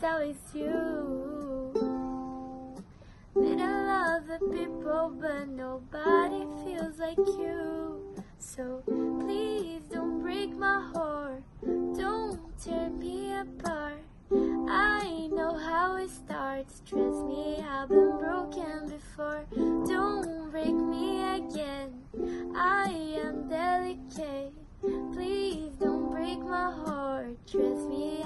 it's always you. Middle of the people, but nobody feels like you. So please don't break my heart, don't tear me apart. I know how it starts, trust me, I've been broken before. Don't break me again, I am delicate. Please don't break my heart, trust me,